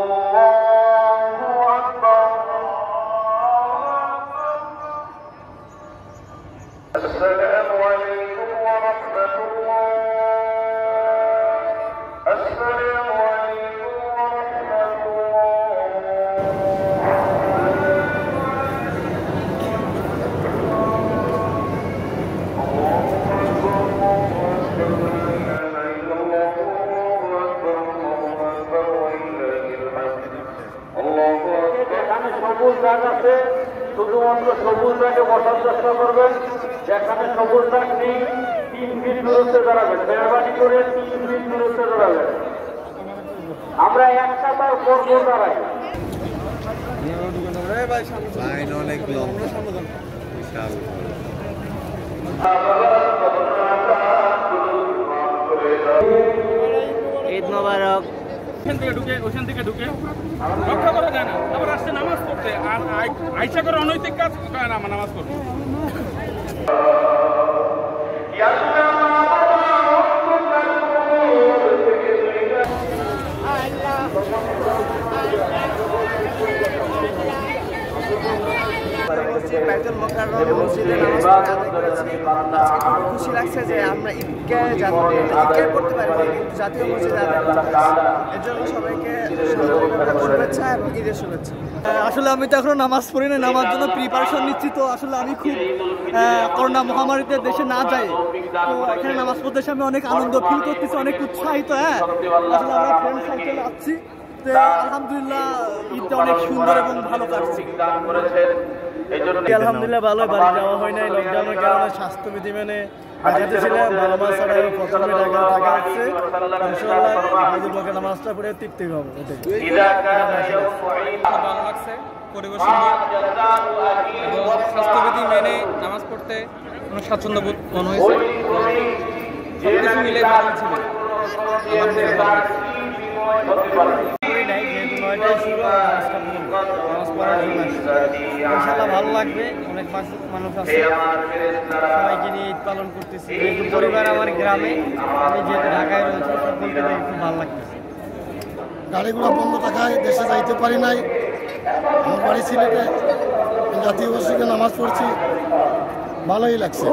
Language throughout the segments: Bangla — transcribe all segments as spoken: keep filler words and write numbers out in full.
সবুজ দাগ আছে, শুধুমাত্র সবুজ দাগে বসার চেষ্টা করবেন। যেখানে সবুজ দাগ নেই তিন ফিট দূরত্বে দাঁড়াবেন, মেহরবানি করে তিন ফিট দূরত্বে দাঁড়াবেন। আমরা এক কাতার পর পর দাঁড়াই। লাইন অনেক লং, বিশাল। ঈদ মোবারক। ওখান থেকে ঢুকে ওখান থেকে ঢুকে রক্ষা করা যায় না, আবার আসছে নামাজ পড়তে, আর আইসা করে অনৈতিক কাজ করে না নামাজ পড়তে। খুশি লাগছে যে আমরা ঈদকে ঈদকে করতে পারি কিন্তু জাতীয় মসজিদে আদায় করতে পারছি। এর জন্য সবাইকে শুভেচ্ছা এবং ঈদের শুভেচ্ছা। আসলে আমি তো এখনো নামাজ পড়ি না, নামার জন্য প্রিপারেশন নিচ্ছি। তো আসলে আমি খুব করোনা মহামারীতে দেশে না যাই, তো এখানে নামাজ পড়তে এসে আমি অনেক আনন্দ ফিল করতেছি, অনেক উৎসাহিত। হ্যাঁ, আসলে আমরা ফ্রেন্ড সার্কেলে আসছি, তো আলহামদুলিল্লাহ ঈদটা অনেক সুন্দর এবং ভালো কাটছে। আলহামদুলিল্লাহ ভালো, বাড়ি যাওয়া হয় নাই লকডাউনের কারণে, স্বাস্থ্যবিধি মেনে ঢাকাতে ছিলাম। ভালো মাস প্রথমে ঢাকা থাকা হচ্ছে, ইনশাআল্লাহ নামাজটা পড়ে তৃপ্তি পাবো। ভালো লাগছে, পরিবেশ সুন্দর এবং স্বাস্থ্যবিধি মেনে নামাজ পড়তে অনেক স্বাচ্ছন্দ্য বোধ মনে হয়েছে। সবকিছু মিলে ভালো ছিল। ইনশাআল্লাহ ভালো লাগবে, অনেক মানুষ আছে, সবাইকে নিয়ে ঈদ পালন করতেছি। পরিবার আমার গ্রামে, আমি যেহেতু ঢাকায় রয়েছি, সকলকে দেখে খুব ভালো লাগতেছে। গাড়িগুলো বন্ধ থাকায় দেশে যাইতে পারি নাই। আমার বাড়ি সিলেটে, জাতীয় মসজিদে নামাজ পড়ছি, ভালোই লাগছে।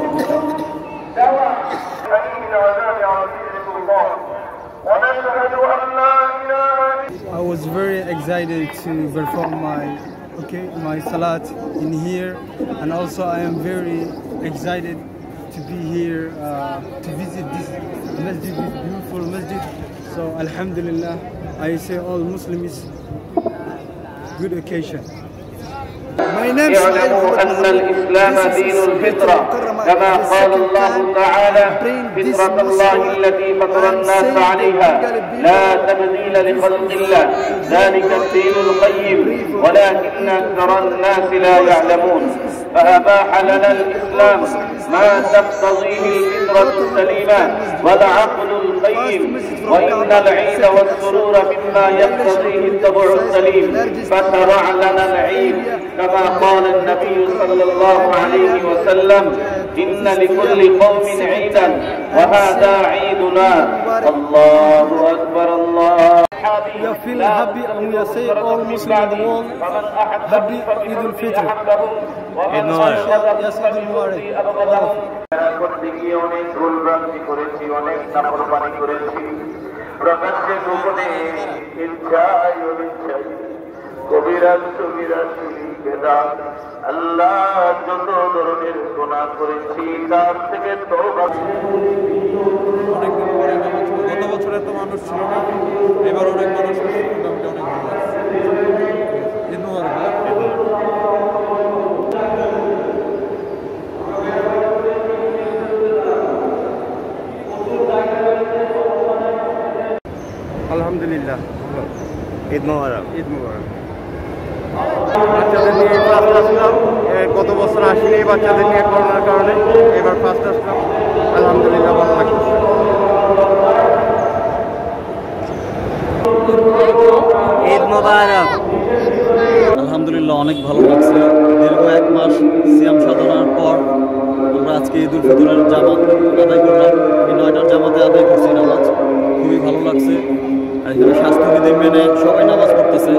I was very excited to perform my okay my salat in here, and also I am very excited to be here uh, to visit this masjid, this beautiful masjid. So alhamdulillah, I say all Muslims good occasion. اعلموا أن الإسلام دين الفطرة كما قال الله تعالى فطرة الله التي فطر الناس عليها لا تبديل لخلق الله ذلك الدين القيم ولكن أكثر الناس لا يعلمون فأباح لنا الإسلام ما تقتضيه الفطرة السليمة والعقل القيم وإن العيد والسرور مما يقتضيه الطبع السليم فشرع لنا العيد كما قال النبي صلى الله عليه وسلم إن لكل قوم عيدا وهذا عيدنا الله أكبر الله. We are feeling happy and we are saying all Muslims in the world happy Eid al-Fitr. Eid Mubarak. Yes, Eid Mubarak. অনেক ভুল ভ্রান্তি করেছি, অনেক নাফরমানি করেছি, প্রকাশ্যে গোপনে ইচ্ছায় অনিচ্ছায় কবিরা সগীরা শিরক বেদাত আল্লাহ যত ধরনের গুনাহ করেছি তার থেকে তওবা। অনেকদিন পরে গত বছরে তো মানুষ ছিল না, এবার অনেক মানুষ মোটামুটি অনেক ভালো লাগছে। ঈদ মোবারক। আলহামদুলিল্লাহ, ঈদ মোবারক। ঈদ মোবারক। বাচ্চাদের নিয়ে ফার্স্ট আসলাম, গত বছর আসিনি বাচ্চাদের নিয়ে করোনার কারণে, এবার ফার্স্ট আসলাম, আলহামদুলিল্লাহ ভালো লাগছে। ঈদ মোবারক। আলহামদুলিল্লাহ অনেক ভালো লাগছে। দীর্ঘ এক মাস সিয়াম সাধনার পর আমরা আজকে ঈদ উল ফিতরের জামাত আদায় করলাম। এই নয়টার জামাতে আদায় করছি নামাজ, খুবই ভালো লাগছে। আর এখানে স্বাস্থ্যবিধি মেনে সবাই নামাজ পড়তেছে,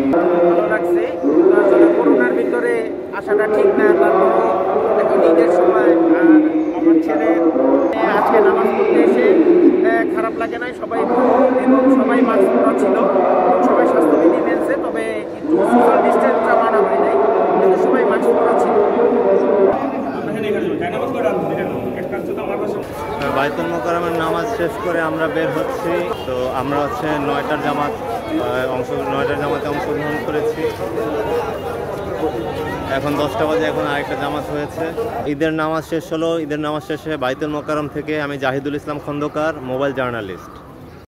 ভালো লাগছে, আসলে করোনার ভিতরে আসাটা ঠিক না, তারপরে এখন ঈদের সময় আমার ছেলে আজকে নামাজ পড়তে এসে খারাপ লাগে নাই, সবাই এবং সবাই মাস্ক পরা ছিল, সবাই স্বাস্থ্যবিধি মেনছে, তবে একটু সোশ্যাল ডিস্টেন্সটা মানা হয় নাই, কিন্তু সবাই মাস্ক পরা ছিল। বাইতুল মোকাররমের নামাজ শেষ করে আমরা বের হচ্ছি। তো আমরা হচ্ছে নয়টার জামাত অংশ নয়টার জামাতে অংশগ্রহণ করেছি। এখন দশটা বাজে, এখন আরেকটা জামাত হয়েছে। ঈদের নামাজ শেষ হলো। ঈদের নামাজ শেষে বাইতুল মোকাররম থেকে আমি জাহিদুল ইসলাম খন্দকার, মোবাইল জার্নালিস্ট।